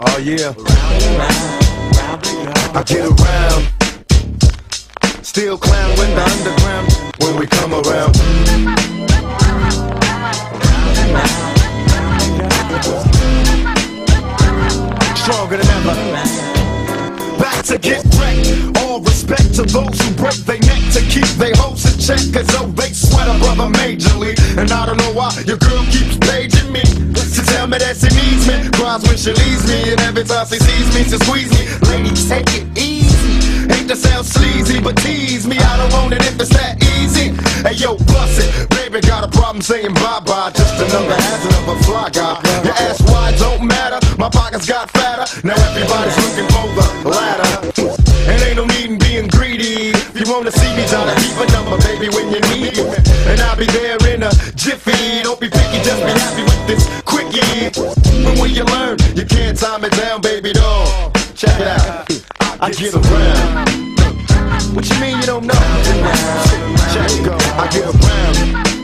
Oh yeah. I get around. Still clown with the underground when we come around. Stronger than ever. Back to get wrecked. All respect to those who break their neck to keep their hopes in check. Cause oh, they sweat a brother majorly. And I don't know why your girl keeps paging me to tell me that she needs me. Cries when she leaves me, and every time she sees me, she squeeze me. Ladies, take it easy. Hate to sound sleazy, but tease me. I don't want it if it's that easy. Hey yo, bust it. Baby got a problem saying bye-bye. Just another hazard of a fly guy. Your ass wide don't matter. My pockets got fatter. Now everybody's looking for the ladder. And ain't no need in being greedy. If you wanna see me, try to keep a number, baby, when you need it. And I'll be there in a jiffy. Don't be picky, just be happy with this quickie. But when you learn, you can't time it down, baby doll. Check it out. I get around. What you mean you don't know? Check it go. I get around.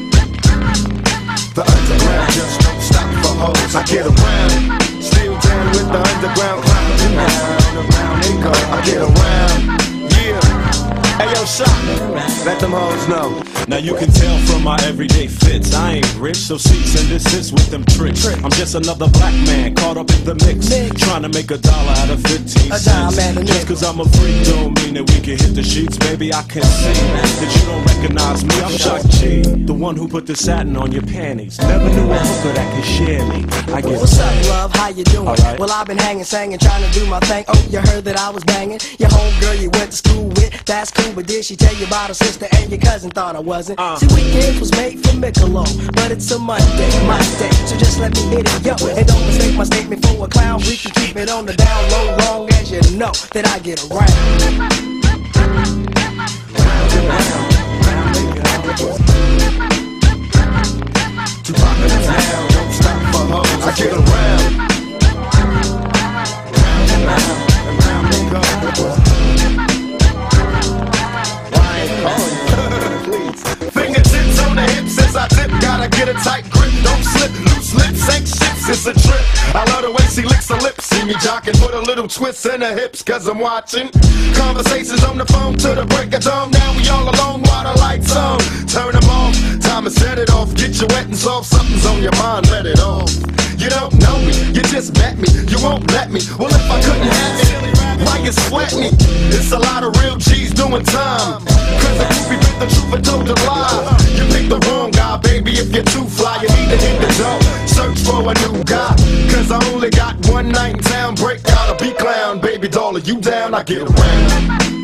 The underground just don't stop for hoes. I get around. Still down with the underground clown. Around and go. I get around. Yeah. Hey yo, shot. Let them hoes know. Now you can tell from my everyday fits, I ain't rich, so cease and desist with them tricks. I'm just another black man caught up in the mix, trying to make $1 out of 15 cents. Just cause I'm a freak don't mean that we can hit the sheets. Baby, I can see that you don't recognize me. I'm Shock G, the one who put the satin on your panties. Never knew a hooker that could share me. I get What's up, love? How you doing? Right. Well, I've been hanging, singing, trying to do my thing. Oh, you heard that I was banging your homegirl you went to school with. That's cool, but did she tell you about her sister and your cousin? Thought I wasn't. See, weekends was made for Michelob, but it's a Monday, my day, so just let me hit it, yo. And don't mistake my statement for a clown. We can keep it on the down low, long as you know that I get around. Round and round, Too popular town, don't stop for hoes. I get around. Round and round and go. Fingertips on the hips as I dip. Gotta get a tight grip, don't slip. Loose lips ain't shits, it's a trip. I love the way she licks her lips. See me jocking, put a little twist in her hips. Cause I'm watching conversations on the phone to the break of dawn. Now we all alone while the lights on. Turn them off, time to set it off. Get you wet and soft, something's on your mind, let it off. You don't know me, you just met me. You won't let me, well if I couldn't have it, why you sweat me? It's a lot of real G's doing time. Cause the groupie bit the truth and told a lie. You picked the wrong guy, baby, if you're too fly. You need to hit the door, search for a new guy. Cause I only got one night in town. Break out a beat clown, baby doll, are you down? I get around.